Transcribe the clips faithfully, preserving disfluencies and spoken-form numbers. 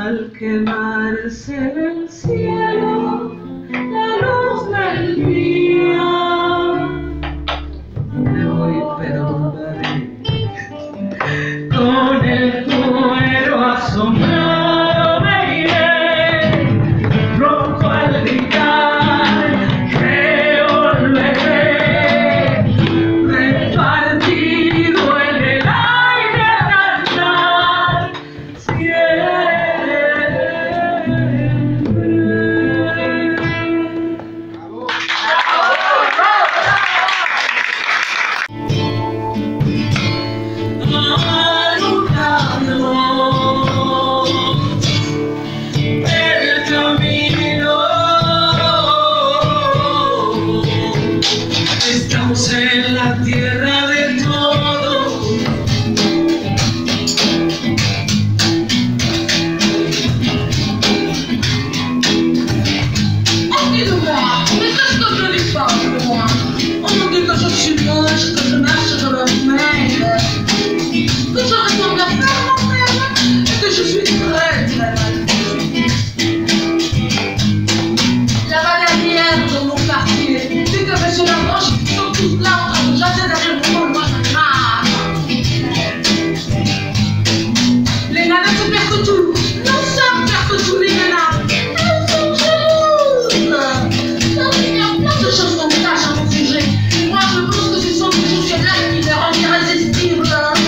al quemarse en el cielo la luz del día. Me voy pero volveré con el cuero asombrado, me iré rojo al gritar que volveré, repartido en el aire a cantar siempre. Estamos en la tierra de todo. Oh, dis-moi, mais qu'est-ce que je dis pas, moi? On me dit que je suis moche, que je marche comme un mec, que je ressemble à faire mon frère, et que je suis très très mal. La bananière de mon quartier, dès que je suis la manche, ils sont tous là en train de jaser derrière mon rôle, moi je marre. Les nanas se perdent que tout, nous sommes perdent que tout les nanas. Elles sont jalouses. Non, il y a plein de choses qu'on cache à mon sujet. Moi je pense que ce sont des choses là qui les rendent irrésistibles.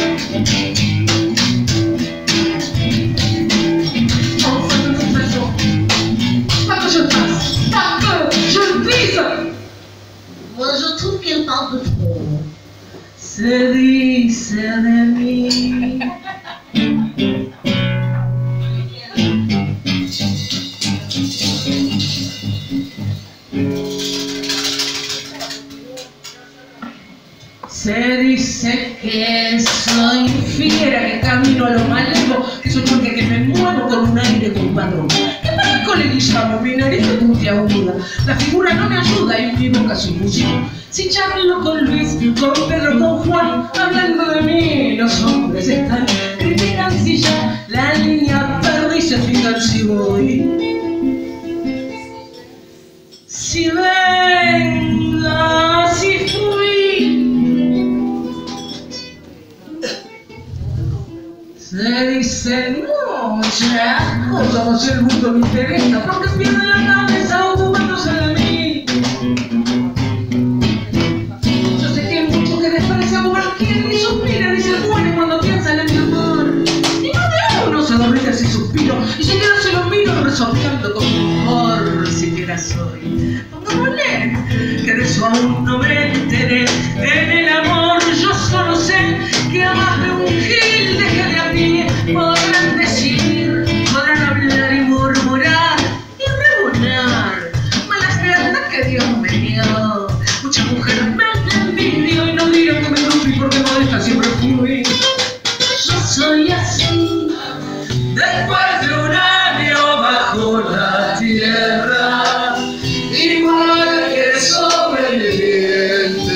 Enfin de toute façon, pas que je fasse, pas que je vise. Moi je trouve qu'elle parle de trop. Se dice de mí. Se dice que soy fiera, que camino a lo malévolo, que soy porque que me muevo con un aire compadrón. Que parezco leguizamo, mi nariz es puntiaguda, la figura no me ayuda y mi boca es un músico. Si charlo con Luis, con Pedro, con Juan, hablando de mí, los hombres están, critican si ya la línea perdí y se fijan si voy. Si venga, si fui. Se dice muchas cosas, el mundo me interesa, porque pierde la cabeza ocupándose de mí. Yo sé que hay muchos que desprecian como no quieren, ni suspiran, ni se mueren cuando piensan en mi amor. Y más de uno se dormita si suspiro, y si quiero se lo miro resoplando con humor, siquiera soy. Pongámosle que de eso aún no me enteré. En el amor yo solo sé que a más de un gil déjale a mí. Podrán decir, podrán hablar y murmurar y rebunar malas verdades que Dios me dio. Mucha mujer me envidio y no digan que me rompí porque modesta siempre fui. Yo soy así después de un año bajo la tierra, igual que sobreviviente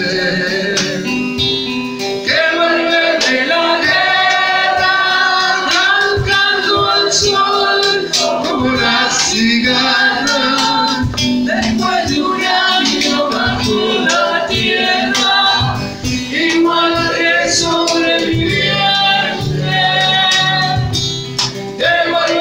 que vuelve de la guerra, arrancando al sol como una cigarra. Después de un año bajo la tierra, igual que sobreviviente que vuelve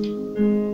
Thank you.